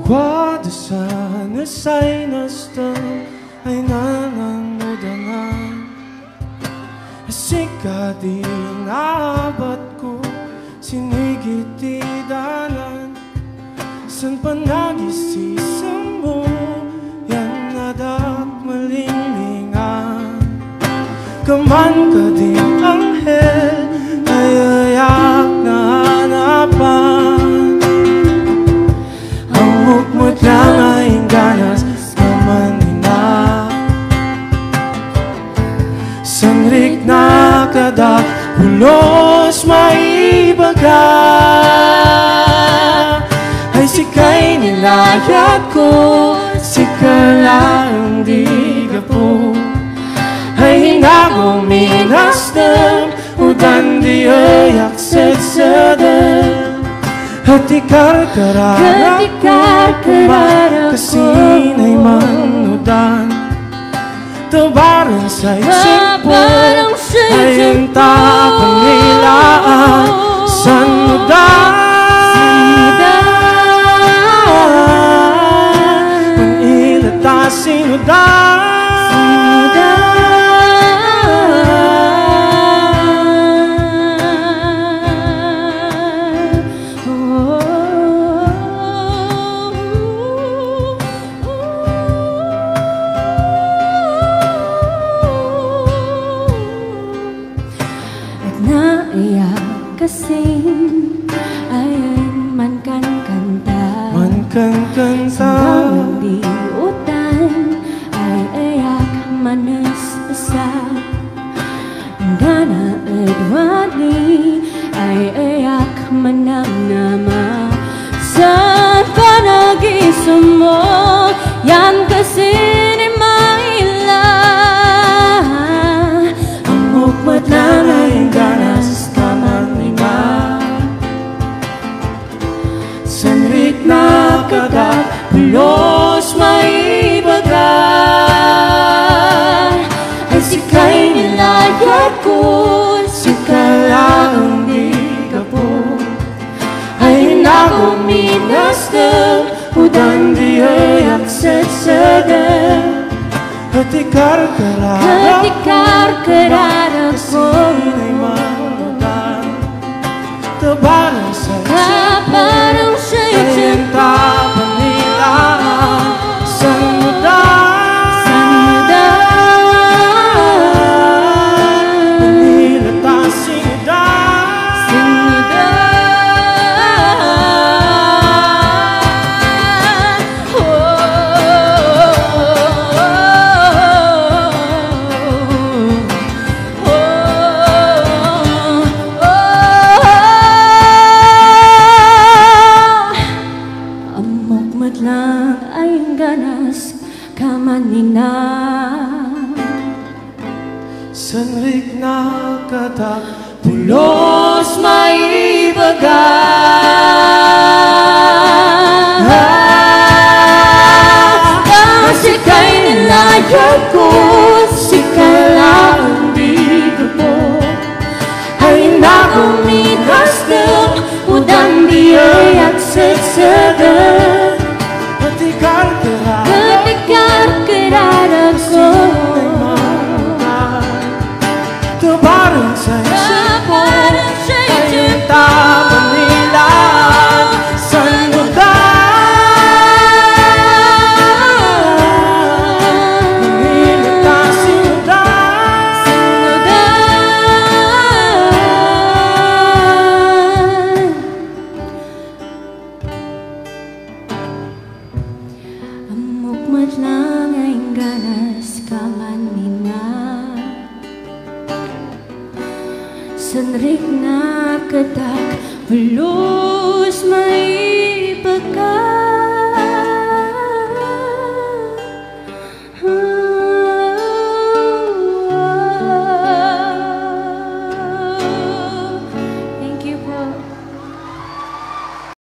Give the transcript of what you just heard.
Quando sana sa'y nastan ay nananodanan Sika di naabat ko sinigitidanan San panagisisang mo yan nadat malinglingan Kaman ka din anghel ay ayak na hanapan Mukmut lang ay ganas kamanina Sanrik na kada ulos maibaga Ay sika'y nilayat ko Sikalang di gapo Ay hinago minasdam Udan di ayak sedsedem Hatikar karara Kasina'y manudan Tabaran sa isip mo Ay ang tapanilaan Sanudan Manilata sinudan Kasing ayan man kan kanta Sambang di utan ay ayak manas asa Dana edwani ay ayak manang nama Sa panagisam mo yan kasi ni Maila Ang mukmat lang ay ganas Sanrik na kada ulos maibaga Ay sika'y nilayat ko Sikalang di gapo Ay hinago minasdam Udan di ayak sedsedem Hatikar karara ko Kasina'y manudan Tabaran sa Parang siya'y tapanilaan Sanudan Manilata sinudan lang ay ganas kamanina Sanrik na kada pulos maibaga Kasi kay nilayat ko Sikalang di gapo Ay naguminasdam Udan di ayak sedsedem Hatikar karara ko Tabaran sa isip mo Ay ang tapanilaan Sanudan Manilata sinudan Mukmat lang ay ganas kamanina Sanrik na katak Ulus may pagka